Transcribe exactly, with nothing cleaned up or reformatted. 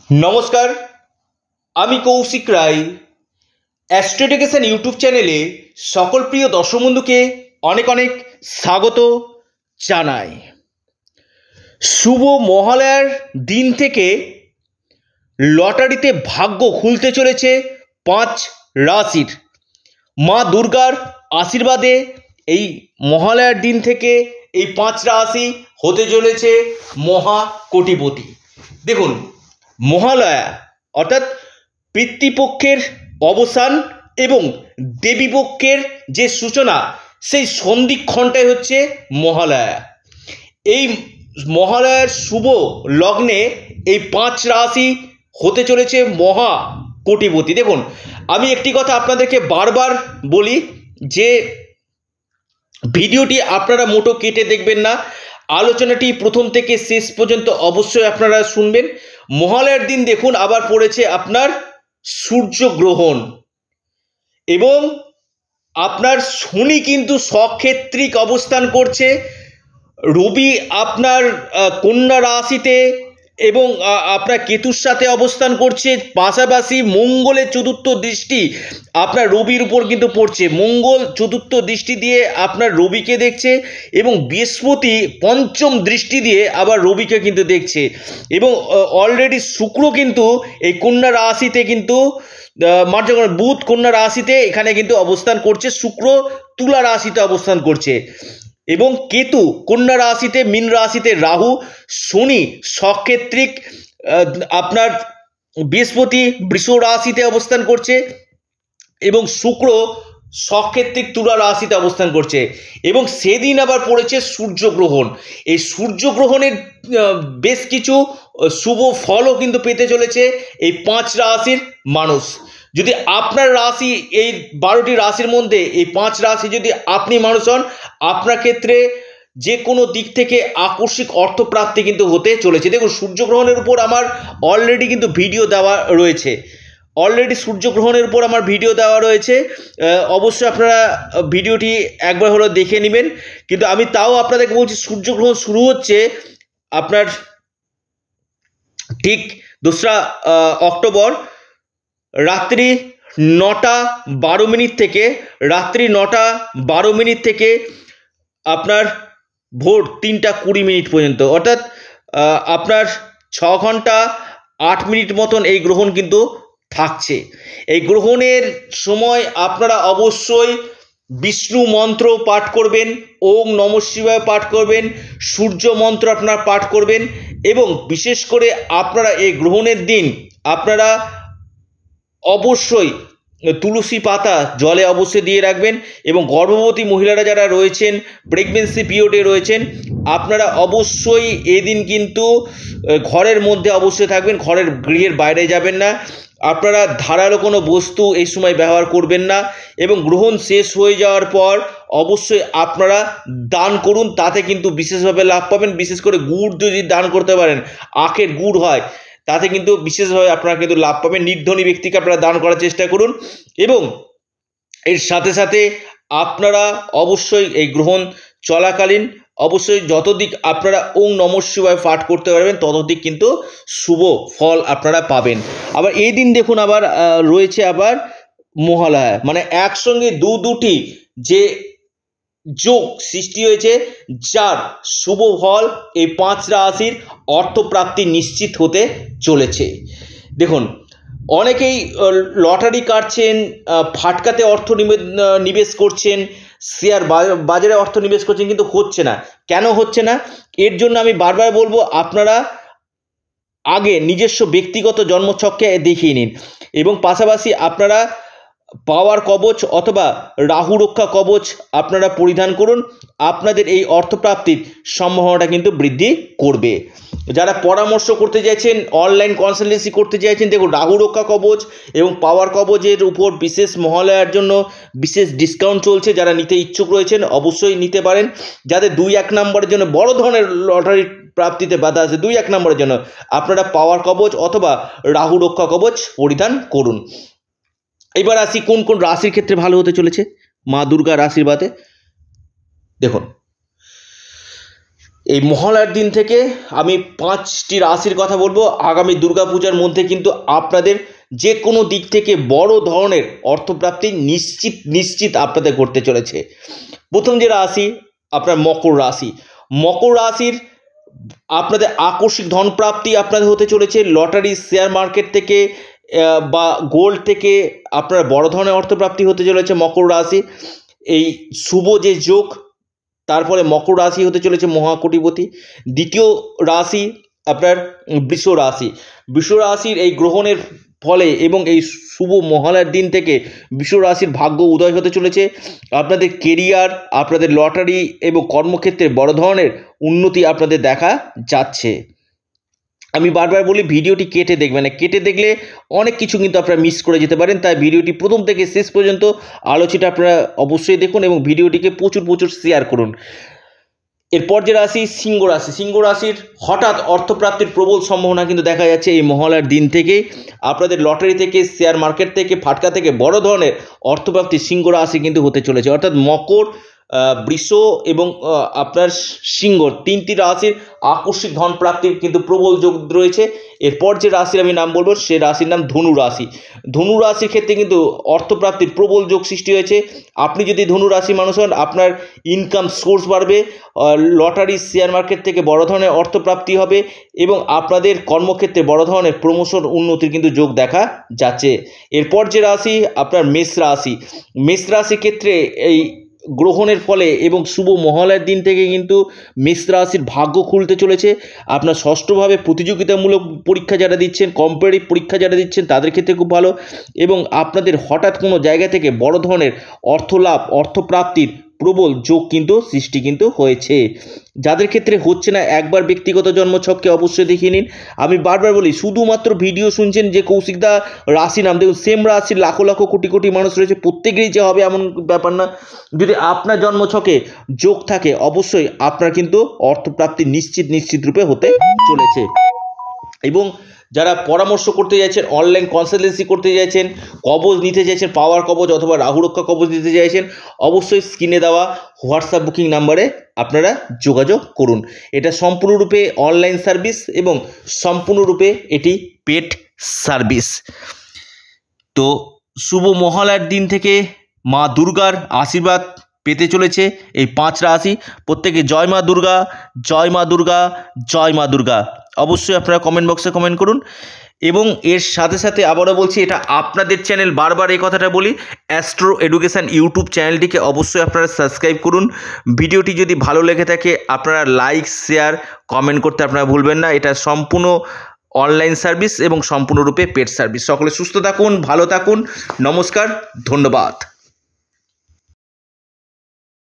নমস্কার, আমি Koushik Roy. Astro education YouTube চ্যানেলে সকল প্রিয় দর্শক বন্ধুকে অনেক অনেক স্বাগত জানাই। শুভ মহালয়ার দিন থেকে লটারিতে ভাগ্য খুলতে চলেছে পাঁচ রাশির। মা দুর্গার আশীর্বাদে এই মহালয়ার দিন থেকে এই পাঁচ রাশি হতে চলেছে মহা কোটিপতি। দেখুন, মহালয়া অর্থাৎ পিতৃপক্ষের অবসান এবং দেবীপক্ষের যে সূচনা, সেই সন্ধিক্ষণটাই হচ্ছে মহালয়া। এই মহালয়ার শুভ লগ্নে এই পাঁচ রাশি হতে চলেছে মহা কোটিপতি। দেখুন, আমি একটি কথা আপনাদেরকে বারবার বলি যে ভিডিওটি আপনারা মোটো কেটে দেখবেন না, আলোচনাটি প্রথম থেকে শেষ পর্যন্ত অবশ্যই আপনারা শুনবেন। মহালয়ার দিন দেখুন আবার পড়েছে আপনার সূর্যগ্রহণ এবং আপনার শনি কিন্তু সক্ষেত্রিক অবস্থান করছে, রবি আপনার কন্যা রাশিতে এবং আপনার কেতুর সাথে অবস্থান করছে, পাশাপাশি মঙ্গলের চতুর্থ দৃষ্টি আপনার রবির উপর কিন্তু পড়ছে। মঙ্গল চতুর্থ দৃষ্টি দিয়ে আপনার রবিকে দেখছে এবং বৃহস্পতি পঞ্চম দৃষ্টি দিয়ে আবার রবিকে কিন্তু দেখছে এবং অলরেডি শুক্র কিন্তু এই কন্যা রাশিতে কিন্তু বুধ কন্যা রাশিতে এখানে কিন্তু অবস্থান করছে, শুক্র তুলা রাশিতে অবস্থান করছে এবং কেতু কন্যা রাশিতে, মীন রাশিতে রাহু, শনি সক্ষেত্রিক আপনার বৃহস্পতি বৃষ রাশিতে অবস্থান করছে এবং শুক্র সক্ষেত্রিক তুলা রাশিতে অবস্থান করছে এবং সেদিন আবার পড়েছে সূর্যগ্রহণ। এই সূর্যগ্রহণের বেশ কিছু শুভ ফলও কিন্তু পেতে চলেছে এই পাঁচ রাশির মানুষ। যদি আপনার রাশি এই বারোটি রাশির মধ্যে এই পাঁচ রাশি যদি আপনি মানুষ হন, আপনার ক্ষেত্রে যে কোনো দিক থেকে আকস্মিক অর্থপ্রাপ্তি কিন্তু হতে চলেছে। দেখুন, সূর্যগ্রহণের উপর আমার অলরেডি কিন্তু ভিডিও দেওয়া রয়েছে অলরেডি সূর্যগ্রহণের উপর আমার ভিডিও দেওয়া রয়েছে অবশ্যই আপনারা ভিডিওটি একবার হলো দেখে নেবেন। কিন্তু আমি তাও আপনাদেরকে বলছি, সূর্যগ্রহণ শুরু হচ্ছে আপনার ঠিক দোসরা অক্টোবর রাত্রি নটা বারো মিনিট থেকে রাত্রি নটা বারো মিনিট থেকে আপনার ভোর তিনটা কুড়ি মিনিট পর্যন্ত, অর্থাৎ আপনার ছ ঘন্টা আট মিনিট মতন এই গ্রহণ কিন্তু থাকছে। এই গ্রহণের সময় আপনারা অবশ্যই বিষ্ণু মন্ত্র পাঠ করবেন, ওম নমঃ শিবায় পাঠ করবেন, সূর্য মন্ত্র আপনারা পাঠ করবেন এবং বিশেষ করে আপনারা এই গ্রহণের দিন আপনারা অবশ্যই তুলসী পাতা জলে অবশ্যই দিয়ে রাখবেন এবং গর্ভবতী মহিলারা যারা রয়েছেন, প্রেগনেন্সি পিরিয়ডে রয়েছেন, আপনারা অবশ্যই এদিন কিন্তু ঘরের মধ্যে অবশ্যই থাকবেন, ঘরের গৃহের বাইরে যাবেন না। আপনারা ধারালো কোনো বস্তু এই সময় ব্যবহার করবেন না এবং গ্রহণ শেষ হয়ে যাওয়ার পর অবশ্যই আপনারা দান করুন, তাতে কিন্তু বিশেষভাবে লাভ পাবেন। বিশেষ করে গুড় যদি দান করতে পারেন, আখের গুড় হয়, তাতে কিন্তু বিশেষভাবে আপনারা কিন্তু লাভ পাবেন। নির্ধনী ব্যক্তিকে আপনারা দান করার চেষ্টা করুন এবং এর সাথে সাথে আপনারা অবশ্যই এই গ্রহণ চলাকালীন অবশ্যই যতদিক আপনারা ওম নমঃ শিবায় পাঠ করতে পারবেন ততদিক কিন্তু শুভ ফল আপনারা পাবেন। আবার এই দিন দেখুন আবার রয়েছে আবার মহালয়া, মানে একসঙ্গে দু দুটি যে যোগ সৃষ্টি হয়েছে, যার শুভ ফল এই পাঁচ রাশির অর্থপ্রাপ্তি নিশ্চিত হতে চলেছে। দেখুন, অনেকেই লটারি কাটছেন, ফাটকাতে অর্থ নিবেশ করছেন, শেয়ার বাজারে অর্থ নিবেশ করছেন, কিন্তু হচ্ছে না। কেন হচ্ছে না? এর জন্য আমি বারবার বলবো, আপনারা আগে নিজস্ব ব্যক্তিগত জন্মছককে দেখিয়ে নিন এবং পাশাপাশি আপনারা পাওয়ার কবচ অথবা রাহু রক্ষা কবচ আপনারা পরিধান করুন। আপনাদের এই অর্থপ্রাপ্তির সম্ভাবনাটা কিন্তু বৃদ্ধি করবে। যারা পরামর্শ করতে চাইছেন, অনলাইন কনসালটেন্সি করতে চাইছেন, দেখুন রাহু রক্ষা কবচ এবং পাওয়ার কবচের উপর বিশেষ মহালয়ার জন্য বিশেষ ডিসকাউন্ট চলছে। যারা নিতে ইচ্ছুক রয়েছেন অবশ্যই নিতে পারেন। যাদের দুই এক নম্বরের জন্য বড় ধরনের লটারি প্রাপ্তিতে বাধা আছে, দুই এক নম্বরের জন্য আপনারা পাওয়ার কবচ অথবা রাহু রক্ষা কবচ পরিধান করুন। এবার আসি কোন কোন রাশির ক্ষেত্রে ভালো হতে চলেছে মা দুর্গার আশীর্বাদে। দেখুন, এই মহালয়ার দিন থেকে আমি পাঁচটি রাশির কথা বলবো। আগামী দুর্গাপূজার মধ্যে কিন্তু আপনাদের যে কোনো দিক থেকে বড় ধরনের অর্থপ্রাপ্তি নিশ্চিত নিশ্চিত আপনাদের ঘটতে চলেছে। প্রথম যে রাশি আপনার মকর রাশি। মকর রাশির আপনাদের আকস্মিক ধনপ্রাপ্তি আপনাদের হতে চলেছে। লটারি, শেয়ার মার্কেট থেকে বা গোল্ড থেকে আপনার বড় ধরনের অর্থপ্রাপ্তি হতে চলেছে মকর রাশি। এই শুভ যে যোগ, তারপরে মকর রাশি হতে চলেছে মহাকোটিপতি। দ্বিতীয় রাশি আপনার বৃষ রাশি। বৃষ রাশির এই গ্রহণের ফলে এবং এই শুভ মহালয়ার দিন থেকে বৃষ রাশির ভাগ্য উদয় হতে চলেছে। আপনাদের কেরিয়ার, আপনাদের লটারি এবং কর্মক্ষেত্রে বড় ধরনের উন্নতি আপনাদের দেখা যাচ্ছে। আমি বারবার বলি ভিডিওটি কেটে দেখবেন না, কেটে দেখলে অনেক কিছু কিন্তু আপনারা মিস করে যেতে পারেন। তাই ভিডিওটি প্রথম থেকে শেষ পর্যন্ত আলোচনা আপনারা অবশ্যই দেখুন এবং ভিডিওটিকে প্রচুর প্রচুর শেয়ার করুন। এরপর যে রাশি সিংহ রাশি। সিংহ রাশির হঠাৎ অর্থপ্রাপ্তির প্রবল সম্ভাবনা কিন্তু দেখা যাচ্ছে এই মহালয়ার দিন থেকেই। আপনাদের লটারি থেকে, শেয়ার মার্কেট থেকে, ফাটকা থেকে বড় ধরনের অর্থপ্রাপ্তি সিংহ রাশি কিন্তু হতে চলেছে। অর্থাৎ মকর, বৃষ এবং আপনার সিংহ তিনটি রাশির আকস্মিক ধন প্রাপ্তির কিন্তু প্রবল যোগ রয়েছে। এরপর যে রাশির আমি নাম বলবো সে রাশির নাম ধনু রাশি। ধনু রাশির ক্ষেত্রে কিন্তু অর্থপ্রাপ্তির প্রবল যোগ সৃষ্টি হয়েছে। আপনি যদি ধনু রাশি মানুষ হন, আপনার ইনকাম সোর্স বাড়বে, লটারি, শেয়ার মার্কেট থেকে বড় ধরনের অর্থপ্রাপ্তি হবে এবং আপনাদের কর্মক্ষেত্রে বড় ধরনের প্রমোশন উন্নতির কিন্তু যোগ দেখা যাচ্ছে। এরপর যে রাশি আপনার মেষ রাশি। মেষ রাশির ক্ষেত্রে এই গ্রহণের ফলে এবং শুভ মহালয়ার দিন থেকে কিন্তু মেষ রাশির ভাগ্য খুলতে চলেছে। আপনার ষষ্ঠভাবে প্রতিযোগিতামূলক পরীক্ষা যারা দিচ্ছেন, কম্পিটিটিভ পরীক্ষা যারা দিচ্ছেন তাদের ক্ষেত্রে খুব ভালো এবং আপনাদের হঠাৎ কোনো জায়গা থেকে বড় ধরনের অর্থ লাভ, অর্থপ্রাপ্তির প্রবল যোগ কিন্তু সৃষ্টি কিন্তু হয়েছে। যাদের ক্ষেত্রে হচ্ছে না একবার ব্যক্তিগত জন্মছককে অবশ্যই দেখিয়ে নিন। আমি বারবার বলি শুধুমাত্র ভিডিও শুনছেন যে কৌশিকদা রাশি নাম, দেখুন সেম রাশির লাখো লাখো কোটি কোটি মানুষ রয়েছে, প্রত্যেকেরই যে হবে এমন ব্যাপার না। যদি আপনার জন্মছকে যোগ থাকে অবশ্যই আপনার কিন্তু অর্থপ্রাপ্তি নিশ্চিত নিশ্চিত রূপে হতে চলেছে। এবং যারা পরামর্শ করতে চাইছেন, অনলাইন কনসালটেন্সি করতে চাইছেন, কবজ নিতে চাইছেন, পাওয়ার কবজ অথবা রাহুরক্ষা কবজ নিতে চাইছেন, অবশ্যই স্ক্রিনে দেওয়া হোয়াটসঅ্যাপ বুকিং নাম্বারে আপনারা যোগাযোগ করুন। এটা সম্পূর্ণরূপে অনলাইন সার্ভিস এবং সম্পূর্ণরূপে এটি পেড সার্ভিস। তো শুভ মহালয়ার দিন থেকে মা দুর্গার আশীর্বাদ পেতে চলেছে এই পাঁচ রাশি। প্রত্যেকে জয় মা দুর্গা, জয় মা দুর্গা, জয় মা দুর্গা অবশ্যই আপনারা কমেন্ট বক্সে কমেন্ট করুন। এবং এর সাথে সাথে আবারও বলছি, এটা আপনাদের চ্যানেল, বারবার এই কথাটা বলি, অ্যাস্ট্রো এডুকেশান ইউটিউব চ্যানেলটিকে অবশ্যই আপনারা সাবস্ক্রাইব করুন। ভিডিওটি যদি ভালো লেগে থাকে আপনারা লাইক, শেয়ার, কমেন্ট করতে আপনারা ভুলবেন না। এটা সম্পূর্ণ অনলাইন সার্ভিস এবং সম্পূর্ণরূপে পেড সার্ভিস। সকলে সুস্থ থাকুন, ভালো থাকুন, নমস্কার, ধন্যবাদ।